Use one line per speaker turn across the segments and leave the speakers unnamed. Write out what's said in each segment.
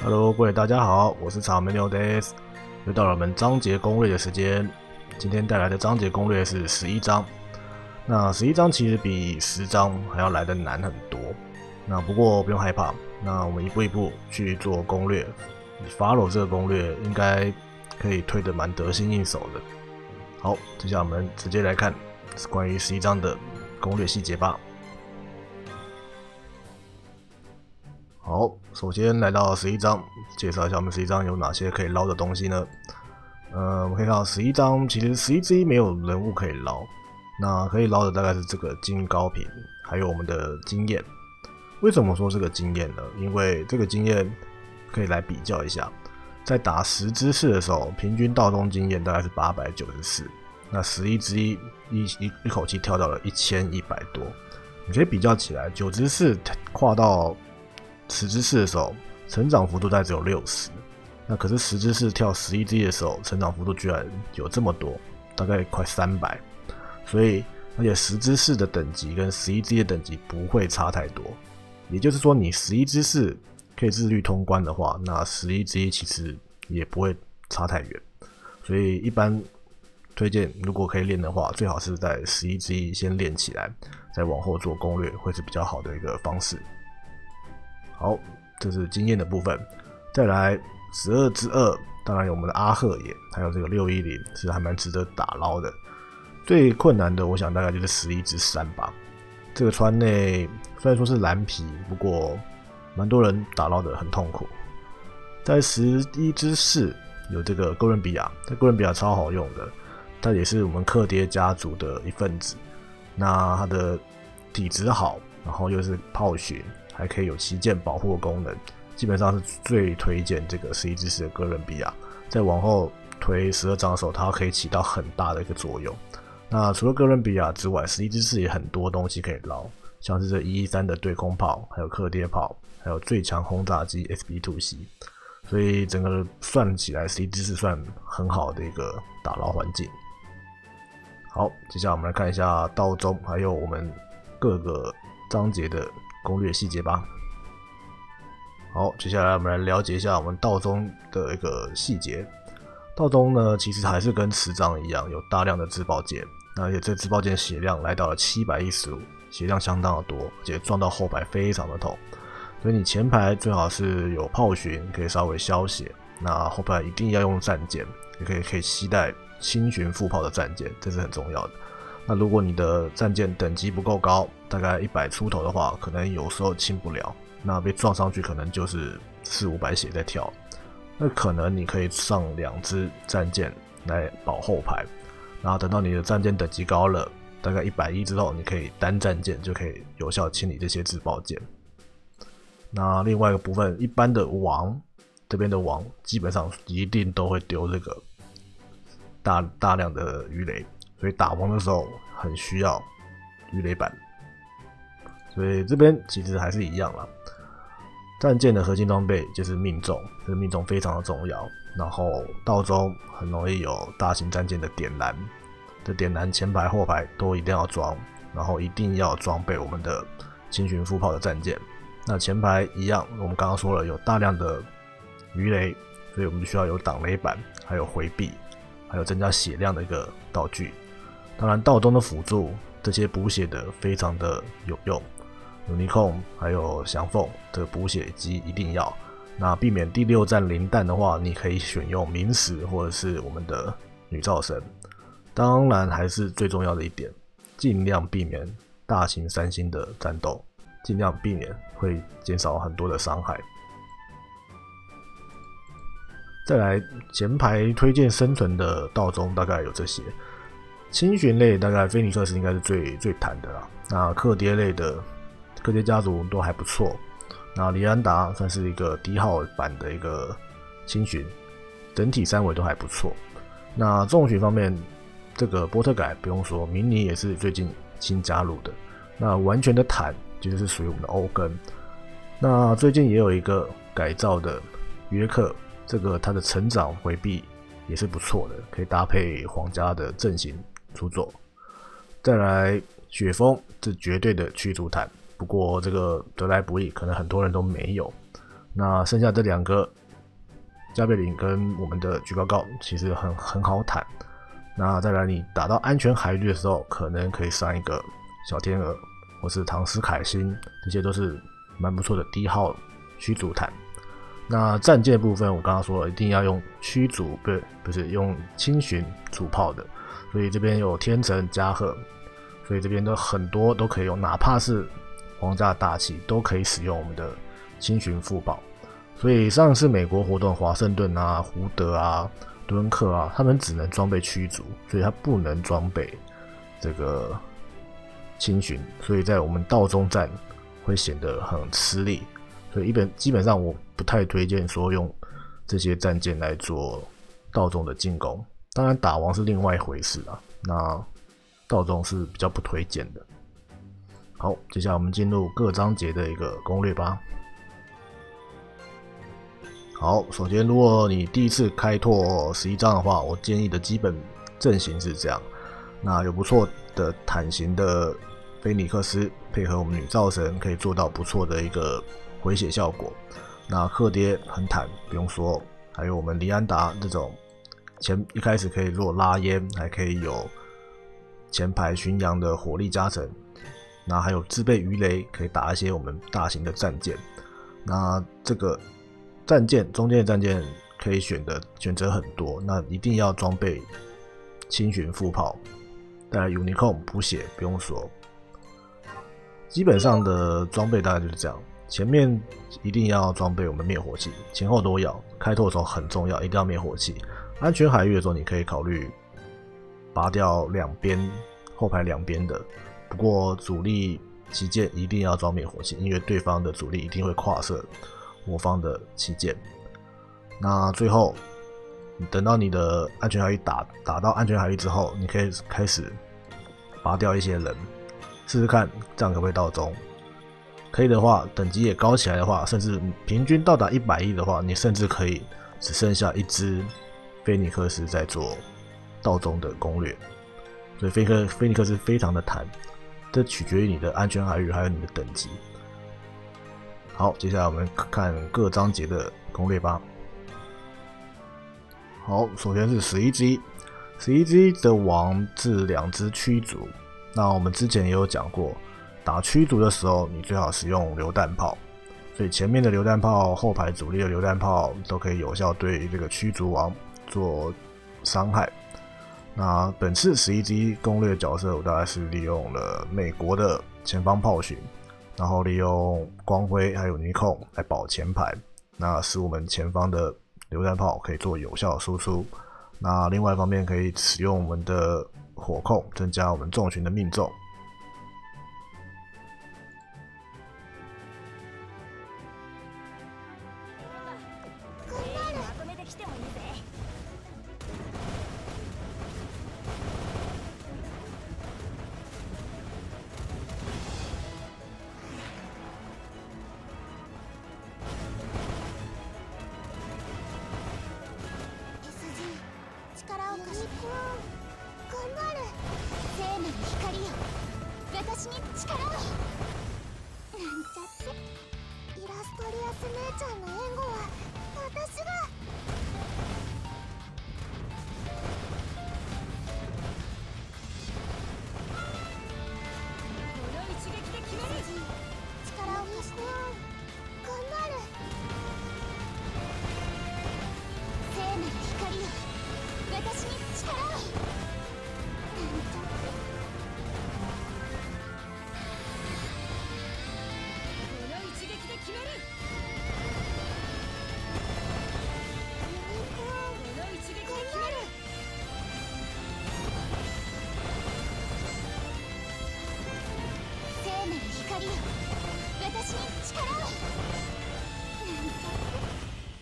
Hello，各位大家好，我是草莓牛 des， 又到了我们章节攻略的时间。今天带来的章节攻略是11章。那11章其实比10章还要来得难很多。那不过不用害怕，那我们一步一步去做攻略。你 follow 这个攻略，应该可以推得蛮得心应手的。好，接下来我们直接来看关于11章的攻略细节吧。好，首先来到11章，介绍一下我们11章有哪些可以捞的东西呢？我们可以看到11章其实11之一没有人物可以捞，那可以捞的大概是这个金高频，还有我们的经验。为什么说这个经验呢？因为这个经验可以来比较一下，在打10之4的时候，平均道中经验大概是894，那11之一一口气跳到了1100多，你可以比较起来，9之4跨到10之4的时候，成长幅度大概只有60，那可是10之4跳11之一的时候，成长幅度居然有这么多，大概快300，所以而且10之4的等级跟11之一的等级不会差太多，也就是说你11之4可以自律通关的话，那11之一其实也不会差太远，所以一般推荐如果可以练的话，最好是在11之一先练起来，再往后做攻略会是比较好的一个方式。好，这是经验的部分。再来12之2，当然有我们的阿赫野，还有这个610是还蛮值得打捞的。最困难的，我想大概就是11之3吧。这个川内虽然说是蓝皮，不过蛮多人打捞的很痛苦。在11之4有这个哥伦比亚，这哥伦比亚超好用的，它也是我们克爹家族的一份子。那它的体质好，然后又是炮巡，还可以有旗舰保护的功能，基本上是最推荐这个11之4的哥伦比亚。再往后推12章的时候，它可以起到很大的一个作用。那除了哥伦比亚之外，11之4也很多东西可以捞，像是这113的对空炮，还有克爹炮，还有最强轰炸机 SB2C， 所以整个算起来11之4算很好的一个打捞环境。好，接下来我们来看一下道中还有我们各个章节的攻略细节吧。好，接下来我们来了解一下我们道中的一个细节。道中呢，其实还是跟10章一样，有大量的自爆件，而且这自爆件血量来到了715，血量相当的多，而且撞到后排非常的痛。所以你前排最好是有炮巡，可以稍微消血，那后排一定要用战舰，也可以携带轻巡副炮的战舰，这是很重要的。那如果你的战舰等级不够高，大概100出头的话，可能有时候清不了，那被撞上去可能就是400-500血在跳，那可能你可以上2支战舰来保后排，然后等到你的战舰等级高了，大概110之后，你可以单战舰就可以有效清理这些自爆舰。那另外一个部分，一般的王这边的王基本上一定都会丢这个大量的鱼雷，所以打王的时候很需要鱼雷板。所以这边其实还是一样啦，战舰的核心装备就是命中，这个命中非常的重要。然后道中很容易有大型战舰的点燃，这点燃前排后排都一定要装，然后一定要装备我们的轻巡副炮的战舰。那前排一样，我们刚刚说了有大量的鱼雷，所以我们需要有挡雷板，还有回避，还有增加血量的一个道具。当然道中的辅助这些补血的非常的有用，有尼控还有翔凤的补血机一定要。那避免第6战零弹的话，你可以选用明石或者是我们的女造神。当然还是最重要的一点，尽量避免大型3星的战斗，尽量避免会减少很多的伤害。再来前排推荐生存的道中大概有这些，轻巡类大概菲尼克斯应该是最弹的啦，那克爹类的克爹家族都还不错，那李安达算是一个低号版的一个轻巡，整体3维都还不错。那重巡方面，这个波特改不用说，明尼也是最近新加入的，那完全的坦就是属于我们的欧根。那最近也有一个改造的约克，这个它的成长回避也是不错的，可以搭配皇家的阵型出作。再来雪峰，这绝对的驱逐坦，不过这个得来不易，可能很多人都没有。 那剩下这2个加倍林跟我们的举高高其实很好坦。那再来你打到安全海域的时候，可能可以上一个小天鹅或是唐斯凯星，这些都是蛮不错的低号驱逐坦。那战舰部分，我刚刚说了，一定要用驱逐，不是用轻巡主炮的，所以这边有天神、加贺，所以这边的很多都可以用，哪怕是皇家大旗都可以使用我们的轻巡副炮。所以上次美国活动，华盛顿啊、胡德啊、敦克啊，他们只能装备驱逐，所以他不能装备这个轻巡，所以在我们道中战会显得很吃力。所以基本上我不太推荐说用这些战舰来做道中的进攻，当然打王是另外一回事啦。那道中是比较不推荐的。好，接下来我们进入各章节的一个攻略吧。好，首先如果你第一次开拓11章的话，我建议的基本阵型是这样。那有不错的坦型的菲尼克斯，配合我们女造神，可以做到不错的一个回血效果。那克爹很坦，不用说，还有我们黎安达这种一开始可以做拉烟，还可以有前排巡洋的火力加成。那还有自备鱼雷，可以打一些我们大型的战舰。那这个战舰中间的战舰可以选择很多，那一定要装备轻巡副炮，再来 Unicorn 补血不用说，基本上的装备大概就是这样。前面一定要装备我们灭火器，前后都要。开拓的时候很重要，一定要灭火器。安全海域的时候，你可以考虑拔掉后排两边的。不过主力旗舰一定要装灭火器，因为对方的主力一定会跨射我方的旗舰。那最后等到你的安全海域打到安全海域之后，你可以开始拔掉一些人，试试看这样可不可以到中。可以的话，等级也高起来的话，甚至平均到达100亿的话，你甚至可以只剩下1只菲尼克斯在做道中的攻略。所以菲尼克斯非常的弹，这取决于你的安全海域还有你的等级。好，接下来我们看各章节的攻略吧。好，首先是11G 的王是2只驱逐。那我们之前也有讲过，打驱逐的时候，你最好使用榴弹炮，所以前面的榴弹炮、后排主力的榴弹炮都可以有效对这个驱逐王做伤害。那本次11G 攻略角色，我大概是利用了美国的前方炮巡，然后利用光辉还有尼控来保前排，那使我们前方的榴弹炮可以做有效的输出。那另外一方面可以使用我们的火控，增加我们重群的命中。
私に力をなんちゃってイラストリアス姉ちゃんの援護は私がこの一撃で決める力を貸して頑張る聖なる光よ私に力をなんちゃって決めるこの一撃で決める聖なる光よ私に力をなんちゃって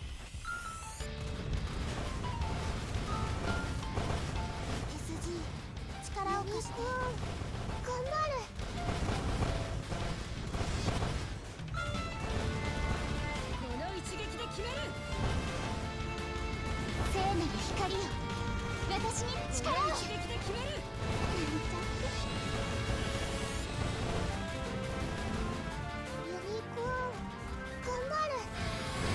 SG 力を貸して頑張る決める聖なる光よ私に力を一撃で決めるなんちゃってユニコーン頑張る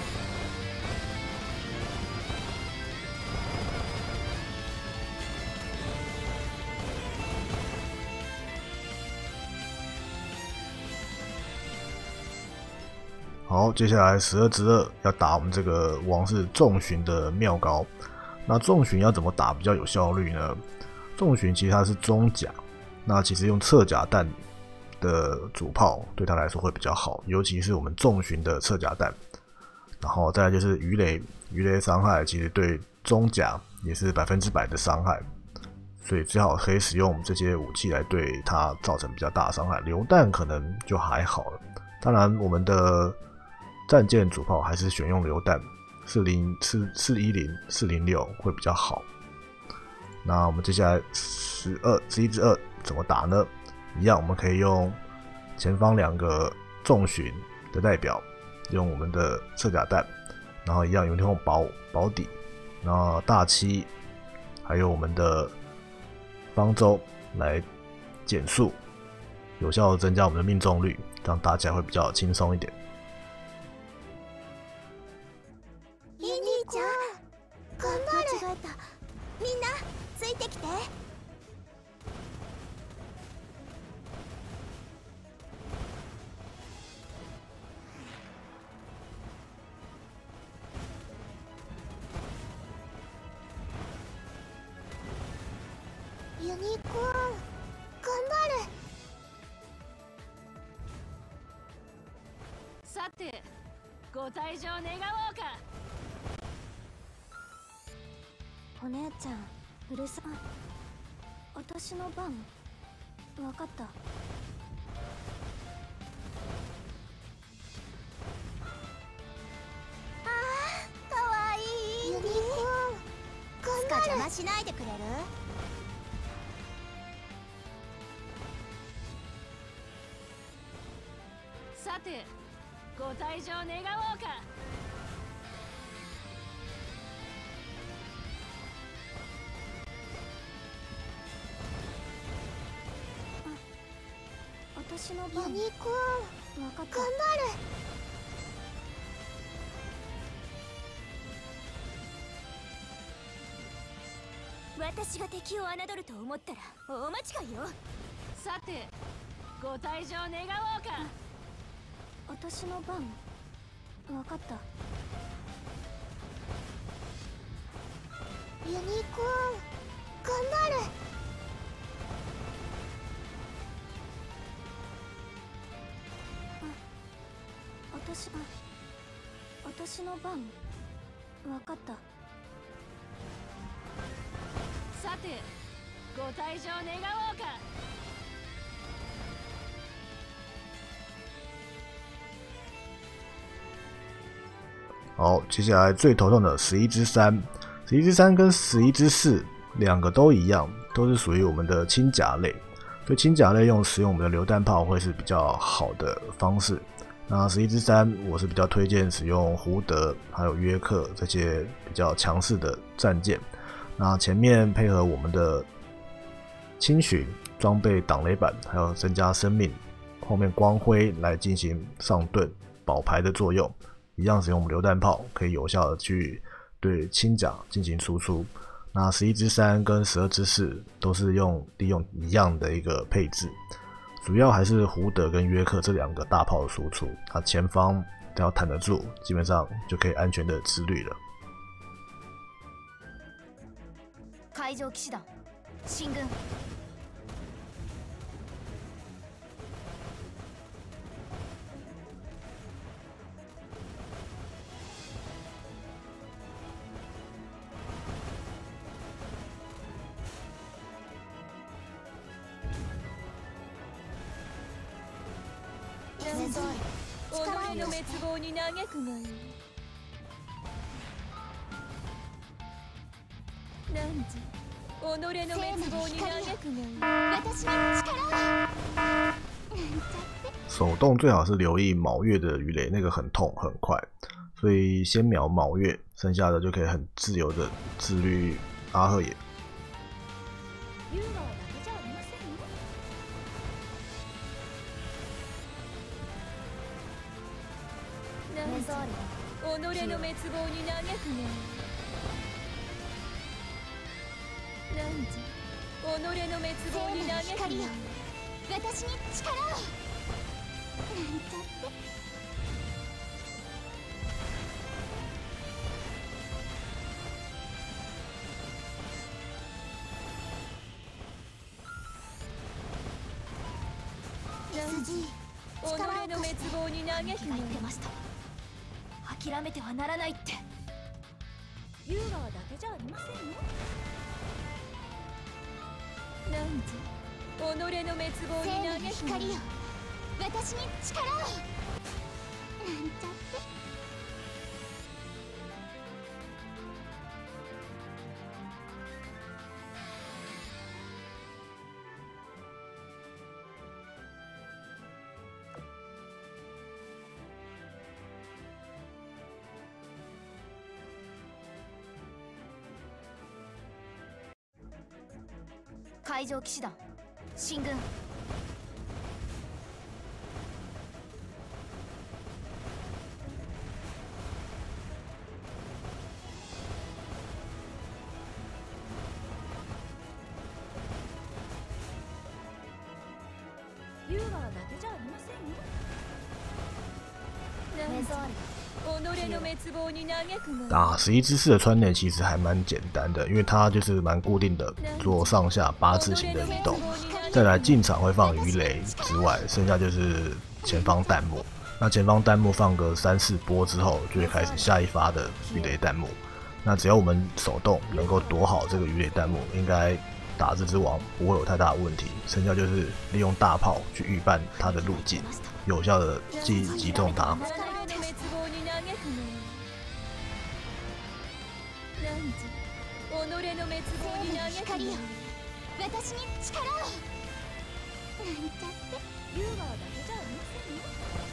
好，接下来12之2要打我们这个王室重巡的妙高。那重巡要怎么打比较有效率呢？重巡其实它是中甲，那其实用侧甲弹的主炮对他来说会比较好，尤其是我们重巡的侧甲弹。然后再来就是鱼雷，鱼雷伤害其实对中甲也是100%的伤害，所以最好可以使用这些武器来对它造成比较大的伤害。榴弹可能就还好了，当然我们的战舰主炮还是选用榴弹410、406会比较好。那我们接下来11之2怎么打呢？一样，我们可以用前方2个重巡的代表，用我们的侧甲弹，然后一样用保底，然后大七，还有我们的方舟来减速，有效增加我们的命中率，这样打起来会比较轻松一点。
ユニちゃん、頑張る。間違えた。みんなついてきて。ユニコーン、頑張る。
さて、ご退場願おうか。
お姉ちゃん、うるさい。私の番、わかった。あー、かわいい。ユニコーン、頑張る。邪魔しないでくれる？
さて、ご退場願おうか。
私の番。ユニコーン、わかった。頑張る。私が敵を侮ると思ったら大間違いよ。
さて、ご退場願おうか。
私の番、わかった。ユニコーン、頑張る。私の番、わかった。
さて、ご退場願おうか。
好，接下来最头痛的11之3跟11之4两个都一样，都是属于我们的轻甲类，所以轻甲类使用我们的榴弹炮会是比较好的方式。那11之3我是比较推荐使用胡德还有约克这些比较强势的战舰，那前面配合我们的轻巡装备挡雷板，还有增加生命，后面光辉来进行上盾保牌的作用，一样使用我们榴弹炮可以有效的去对轻甲进行输出。那11之3跟12之4都是利用一样的一个配置，主要还是胡德跟约克这两个大炮的输出，它前方只要坦得住，基本上就可以安全的直旅了。
海上騎士団、進軍。
己の滅亡に嘆くがいい。何時、己の滅亡に嘆くがいい。
私に力を。
手动最好是留意卯月的鱼雷，那个很痛很快，所以先秒卯月，剩下的就可以很自由的自律阿赫野。
ユーガはだけじゃありませんよ。
何時、己の滅亡に嘆くがいい。何時、己の滅亡に嘆くがいい。
私に力を。なんちゃって。
己の滅亡に嘆くの。
言ってました。諦めてはならないって。
優雅だけじゃありませんよ。なんじ己の滅亡に嘆くの。
光よ、私に力を。なんちゃって。海上騎士団進軍。
優雅だけじゃありませんよ。
メゾール。
己の滅亡に嘆くの。
11之式的穿点其实还蛮简单的，因为它就是蛮固定的，做上下8字形的移动。再来进场会放鱼雷之外，剩下就是前方弹幕。那前方弹幕放个3、4波之后，就会开始下一发的鱼雷弹幕。那只要我们手动能够躲好这个鱼雷弹幕，应该打这只王不会有太大的问题。剩下就是利用大炮去预判它的路径，有效的击中它。
光よ、私に力を。なんちゃって。
優雅だけじゃありませんよ。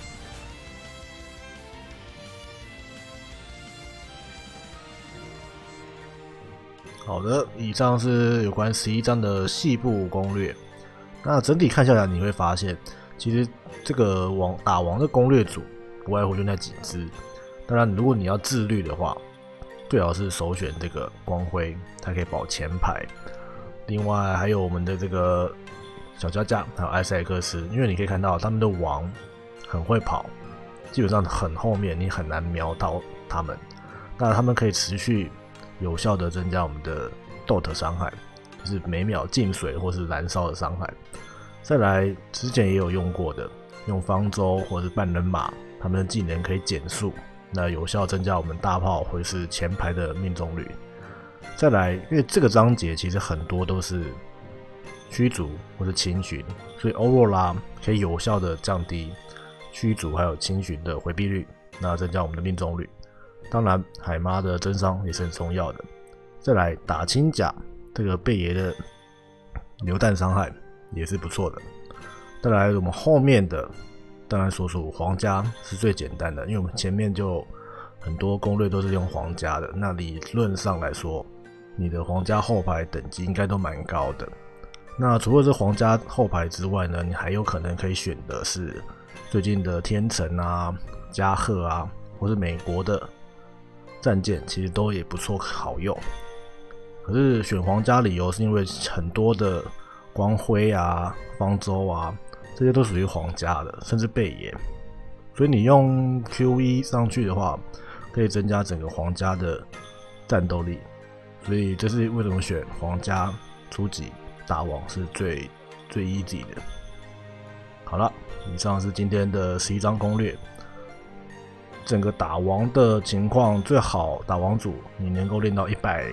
好的，以上是有关11章的细部攻略。那整体看下来，你会发现，其实这个打王的攻略组不外乎就那几只。当然，如果你要自律的话，最好是首选这个光辉，它可以保前排。另外还有我们的这个小加加，还有艾塞克斯，因为你可以看到他们的王很会跑，基本上很后面，你很难瞄到他们。那他们可以持续有效的增加我们的 DOT 伤害，就是每秒进水或是燃烧的伤害。再来，之前也有用过的，用方舟或是半人马，他们的技能可以减速，那有效增加我们大炮或是前排的命中率。再来，因为这个章节其实很多都是驱逐或是轻巡，所以欧若拉可以有效的降低驱逐还有轻巡的回避率，那增加我们的命中率。当然，海妈的增伤也是很重要的。再来打轻甲，这个贝爷的榴弹伤害也是不错的。再来，我们后面的当然所属皇家是最简单的，因为我们前面就很多攻略都是用皇家的，那理论上来说，你的皇家后排等级应该都蛮高的。那除了这皇家后排之外呢，你还有可能可以选的是最近的天成啊、加贺啊，或是美国的战舰，其实都也不错，好用。可是选皇家理由是因为很多的光辉啊、方舟啊，这些都属于皇家的，甚至贝爷。所以你用 Q1 上去的话，可以增加整个皇家的战斗力。所以这是为什么选皇家初级打王是最 easy 的。好了，以上是今天的11章攻略。整个打王的情况，最好打王组你能够练到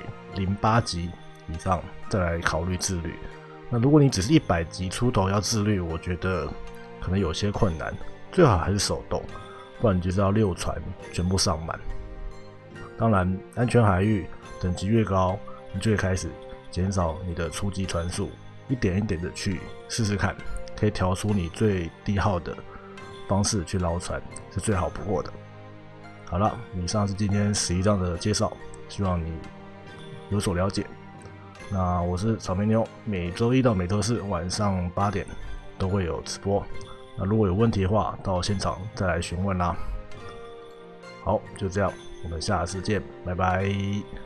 108级以上，再来考虑自律。那如果你只是100级出头要自律，我觉得可能有些困难，最好还是手动，不然你就是要6船全部上满。当然，安全海域等级越高，你就会开始减少你的初级船数，一点一点的去试试看，可以调出你最低号的方式去捞船，是最好不过的。好了，以上是今天11章的介绍，希望你有所了解。那我是草莓妞，每周1到每周4晚上8点都会有直播。那如果有问题的话，到现场再来询问啦。好，就这样，我们下次见，拜拜。